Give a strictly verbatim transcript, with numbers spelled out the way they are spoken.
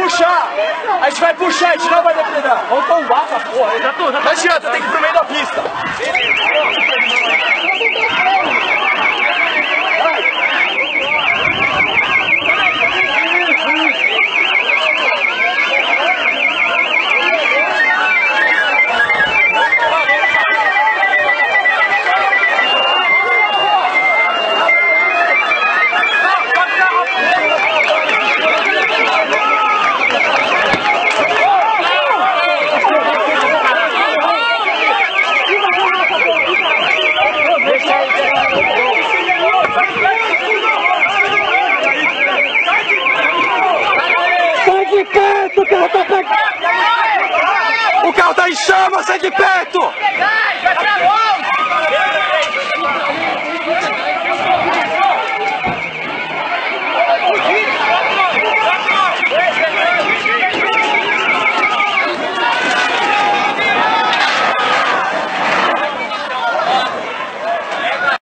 puxar. A gente vai puxar, a gente não vai depredar. Vamos tombar essa porra. Eu já tô, já tô. Não adianta, tem que ir pro meio da pista. Perto, o carro tá pegando! O carro tá em chama, sai de perto! Vai pra longe!